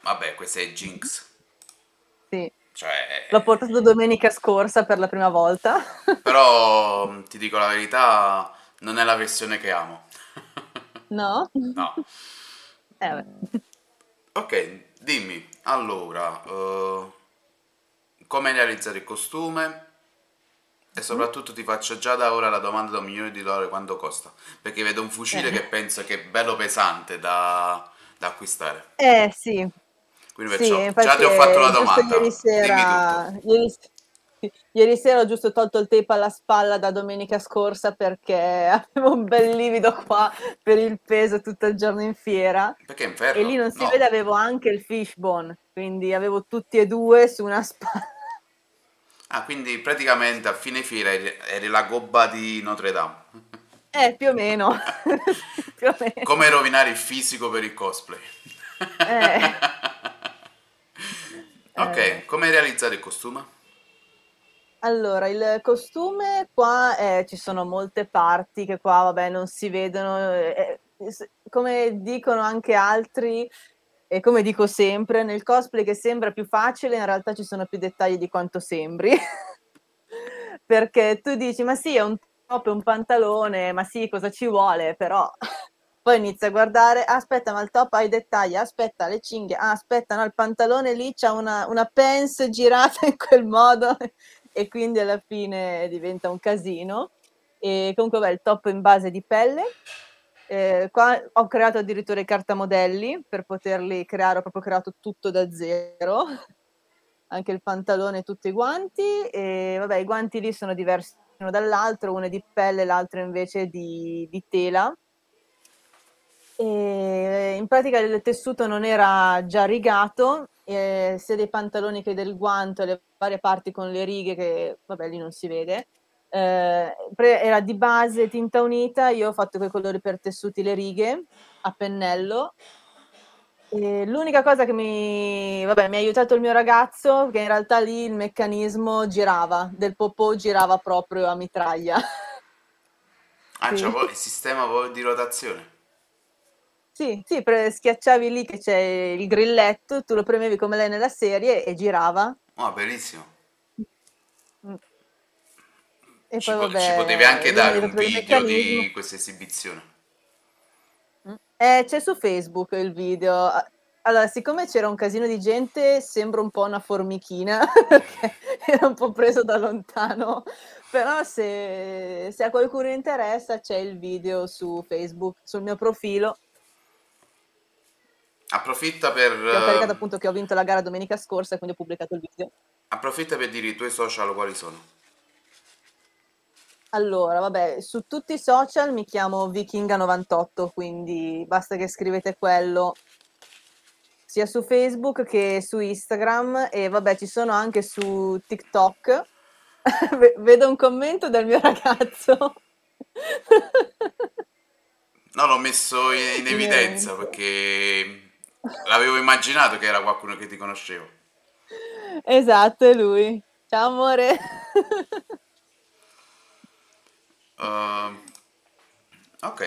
vabbè, questa è Jinx. Sì, l'ho Cioè, portato domenica scorsa per la prima volta. però ti dico la verità, non è la versione che amo. No? No. Vabbè. Ok, dimmi, allora, come realizzare il costume? E Mhm. soprattutto ti faccio già da ora la domanda da $1 milione: quanto costa? Perché vedo un fucile Eh. che penso che è bello pesante da acquistare. Sì, Quindi sì, perciò già infatti ti ho fatto la giusto ieri domanda, dimmi tutto. sera, ieri sera ho giusto tolto il tape alla spalla da domenica scorsa perché avevo un bel livido qua per il peso tutto il giorno in fiera Perché è in e lì ferro? non si vede, No. avevo anche il fishbone, quindi avevo tutti e due su una spalla. Ah, quindi praticamente a fine fiera eri la gobba di Notre Dame. Più o meno, più o meno. Come rovinare il fisico per il cosplay? Eh, eh. Ok, come realizzare il costume? Allora, il costume qua, ci sono molte parti che qua, vabbè, non si vedono, come dicono anche altri, e come dico sempre, nel cosplay che sembra più facile, in realtà ci sono più dettagli di quanto sembri. Perché tu dici, ma sì, è un top, è un pantalone, ma sì, cosa ci vuole? Però poi inizi a guardare, "Ah, aspetta, ma il top ha i dettagli, aspetta, le cinghie, ah, aspetta, no, il pantalone lì c'ha una pants girata in quel modo e quindi alla fine diventa un casino. E comunque, beh, il top in base di pelle. Qua ho creato addirittura i cartamodelli per poterli creare, ho proprio creato tutto da zero, anche il pantalone e tutti i guanti. E vabbè, i guanti lì sono diversi uno dall'altro, uno è di pelle, l'altro invece di tela. In pratica il tessuto non era già rigato, sia dei pantaloni che del guanto, le varie parti con le righe che, vabbè, lì non si vede. Era di base tinta unita, io ho fatto coi colori per tessuti le righe a pennello. L'unica cosa che vabbè, mi ha aiutato il mio ragazzo, che in realtà lì il meccanismo girava, del popò girava proprio a mitraglia. Ah, c'è Sì. il sistema proprio di rotazione. Sì, sì, schiacciavi lì che c'è il grilletto, tu lo premevi come lei nella serie e girava. Oh, bellissimo. Mm. E poi Ci potevi vabbè, anche lui mi ha dare un aiutato il video meccanismo. di questa esibizione. C'è su Facebook il video. Allora, siccome c'era un casino di gente, sembra un po' una formichina, perché era un po' preso da lontano. Però se a qualcuno interessa, c'è il video su Facebook, sul mio profilo, Approfitta per, che ho caricato appunto che ho vinto la gara domenica scorsa e quindi ho pubblicato il video. approfitta per dire i tuoi social quali sono. Allora, vabbè, su tutti i social mi chiamo Vichinga98, quindi basta che scrivete quello sia su Facebook che su Instagram e vabbè, ci sono anche su TikTok. Vedo un commento del mio ragazzo. No, l'ho messo in evidenza Niente. perché l'avevo immaginato che era qualcuno che ti conoscevo. Esatto, è lui. Ciao amore. Uh, ok,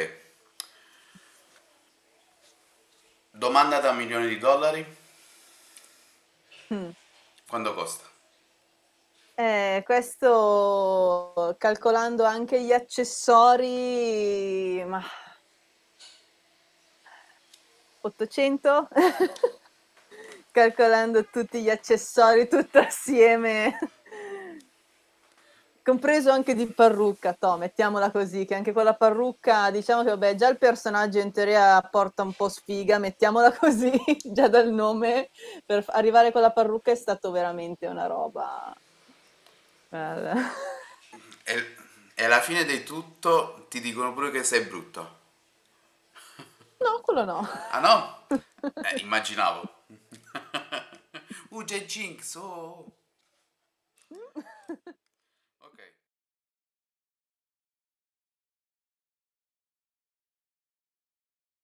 domanda da $1 milione: Mm. quanto costa? Questo calcolando anche gli accessori, ma 800? Calcolando tutti gli accessori tutto assieme, compreso anche di parrucca, mettiamola così, che anche con la parrucca, diciamo che vabbè, già il personaggio in teoria porta un po' sfiga, mettiamola così, già dal nome, per arrivare con la parrucca è stato veramente una roba. Guarda. E, e alla fine di tutto ti dicono pure che sei brutto. No, quello no. Ah no? Immaginavo. C'è Jinx, oh.